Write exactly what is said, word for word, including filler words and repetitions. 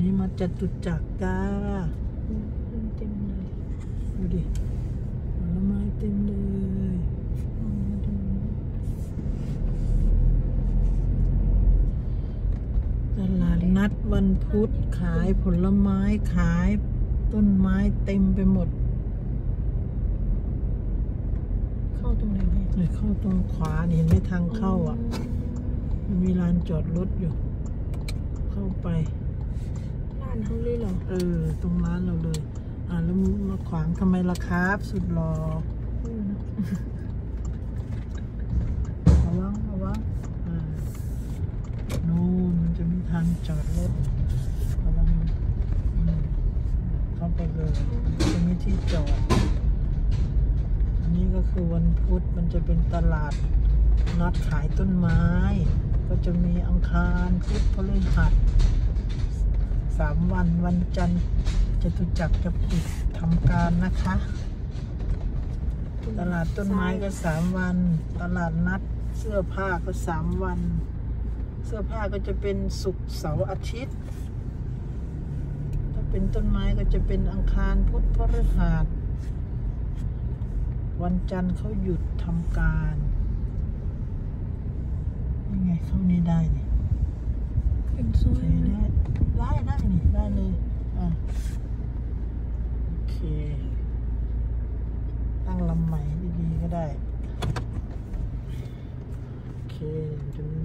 นี้มาจตุจักรจ้าเต็มเลยดูดิผลไม้เต็มเลยตลาดนัดวันพุธขายผลไม้ขายต้นไม้เต็มไปหมดเข้าตรงไหนแม่เลยเข้าตรงขวานี่เห็นไหมทางเข้าอ่ะมันมีลานจอดรถอยู่เข้าไปร้านเขาเลยเหรอเออตรงร้านเราเลยอ่าแล้วมาขวางทำไมล่ะครับสุดหล่อระวังระวังอ่านู่นมันจะมีทางจอดรถระวังเข้าไปเลยจะมีที่จอดอันนี้ก็คือวันพุธมันจะเป็นตลาดนัดขายต้นไม้ก็จะมีอังคารพุธพฤหัสสามวันวันจันทร์จตุจักรจะปิดทำการนะคะตลาดต้นไม้ก็สามวันตลาดนัดเสื้อผ้าก็สามวันเสื้อผ้าก็จะเป็นศุกร์เสาร์อาทิตย์ถ้าเป็นต้นไม้ก็จะเป็นอังคารพุธพฤหัสวันจันทร์เขาหยุดทำการยังไงเข้านี่ได้เนี่ยเป็นซอยได้ได้ได้นี่ได้เลยอ่ะโอเคตั้งลำใหม่ดีๆก็ได้โอเคจะมี